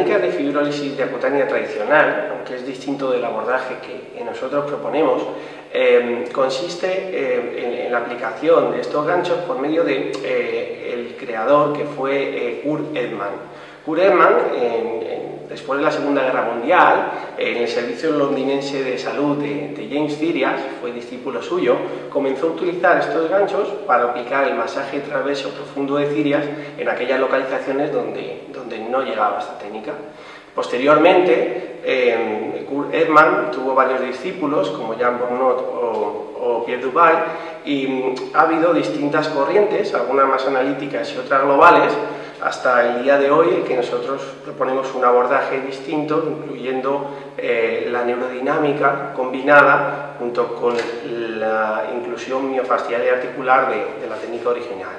técnica de fibrólisis diacutánea tradicional, aunque es distinto del abordaje que nosotros proponemos, consiste en la aplicación de estos ganchos por medio de el creador, que fue Kurt Edman. Kurt Edman, después de la Segunda Guerra Mundial, en el Servicio Londinense de Salud de James Cirias, fue discípulo suyo, comenzó a utilizar estos ganchos para aplicar el masaje transverso profundo de Cirias en aquellas localizaciones donde no llegaba esta técnica. Posteriormente, Kurt Edman tuvo varios discípulos, como Jean Bonnot o Pierre Duval, y ha habido distintas corrientes, algunas más analíticas y otras globales, hasta el día de hoy, en que nosotros proponemos un abordaje distinto, incluyendo la neurodinámica combinada junto con la inclusión miofascial y articular de la técnica original.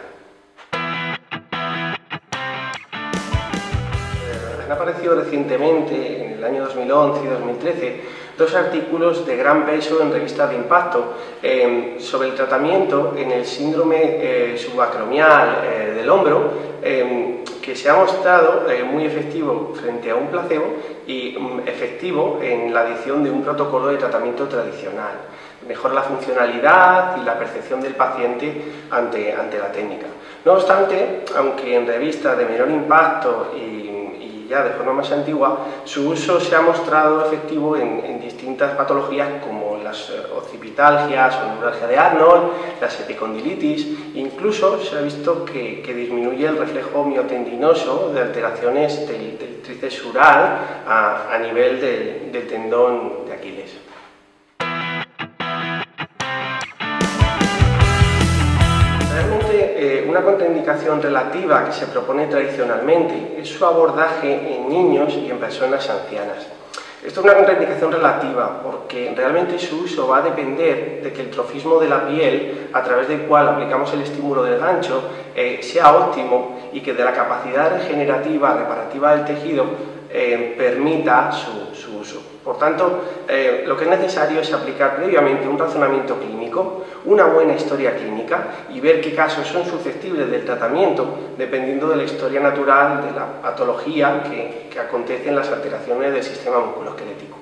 Han aparecido recientemente, en el año 2011 y 2013, dos artículos de gran peso en revistas de impacto sobre el tratamiento en el síndrome subacromial del hombro, que se ha mostrado muy efectivo frente a un placebo y efectivo en la adición de un protocolo de tratamiento tradicional. Mejora la funcionalidad y la percepción del paciente ante la técnica. No obstante, aunque en revistas de menor impacto y ya de forma más antigua, su uso se ha mostrado efectivo en distintas patologías como las occipitalgias o neuralgia de Arnold, las epicondilitis. Incluso se ha visto que disminuye el reflejo miotendinoso de alteraciones del tríceps sural a nivel del tendón de Aquiles. Una contraindicación relativa que se propone tradicionalmente es su abordaje en niños y en personas ancianas. Esto es una contraindicación relativa porque realmente su uso va a depender de que el trofismo de la piel, a través del cual aplicamos el estímulo del gancho, sea óptimo y que de la capacidad regenerativa, reparativa del tejido permita su uso. Por tanto, lo que es necesario es aplicar previamente un razonamiento clínico, una buena historia clínica y ver qué casos son susceptibles del tratamiento dependiendo de la historia natural de la patología que acontece en las alteraciones del sistema musculoesquelético.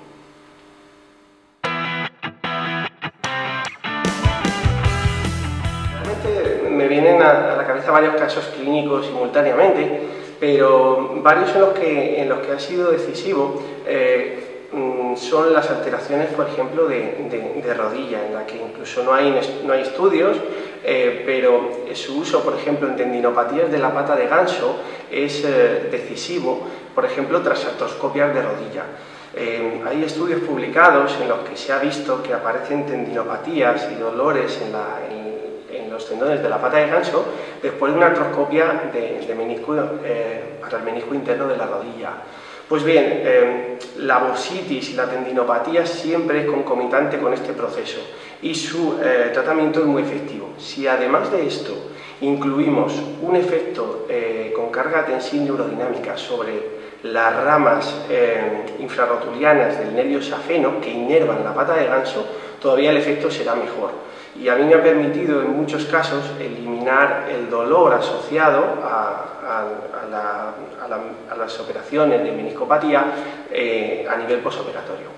Realmente me vienen a la cabeza varios casos clínicos simultáneamente, pero varios en los que ha sido decisivo son las alteraciones, por ejemplo, de rodilla, en la que incluso no hay estudios, pero su uso, por ejemplo, en tendinopatías de la pata de ganso es decisivo, por ejemplo, tras artroscopias de rodilla. Hay estudios publicados en los que se ha visto que aparecen tendinopatías y dolores en los tendones de la pata de ganso después de una artroscopia de menisco, para el menisco interno de la rodilla. Pues bien, la bursitis y la tendinopatía siempre es concomitante con este proceso y su tratamiento es muy efectivo. Si además de esto incluimos un efecto con carga tensil neurodinámica sobre las ramas infrarrotulianas del nervio safeno que inervan la pata de ganso, todavía el efecto será mejor. Y a mí me ha permitido en muchos casos eliminar el dolor asociado a las operaciones de meniscopatía a nivel posoperatorio.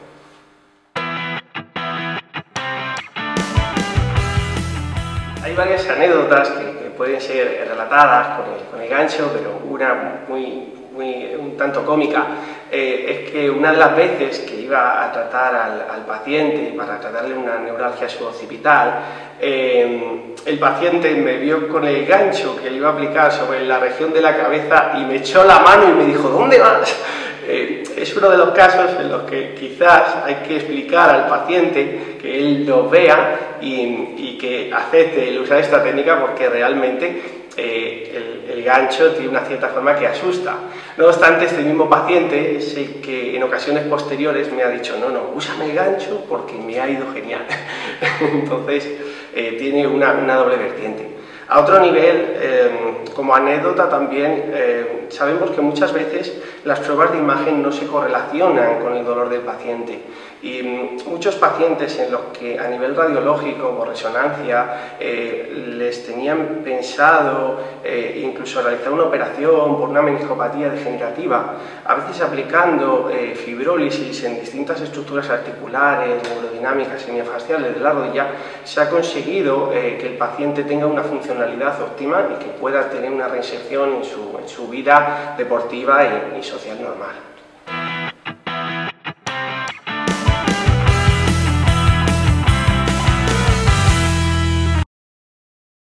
Hay varias anécdotas que pueden ser relatadas con el gancho, pero una un tanto cómica, es que una de las veces que iba a tratar al paciente para tratarle una neuralgia suboccipital, el paciente me vio con el gancho que le iba a aplicar sobre la región de la cabeza y me echó la mano y me dijo: ¿dónde vas? Es uno de los casos en los que quizás hay que explicar al paciente, que él lo vea y que acepte el usar esta técnica, porque realmente el gancho tiene una cierta forma que asusta. No obstante, este mismo paciente es el que en ocasiones posteriores me ha dicho: no, úsame el gancho porque me ha ido genial. Entonces tiene una doble vertiente. A otro nivel, como anécdota también, sabemos que muchas veces las pruebas de imagen no se correlacionan con el dolor del paciente y muchos pacientes en los que a nivel radiológico o resonancia les tenían pensado incluso realizar una operación por una meniscopatía degenerativa, a veces aplicando fibrólisis en distintas estructuras articulares, neurodinámicas y miofasciales de la rodilla, se ha conseguido que el paciente tenga una funcionalidad óptima y que pueda tener una reinserción en su vida deportiva y social normal.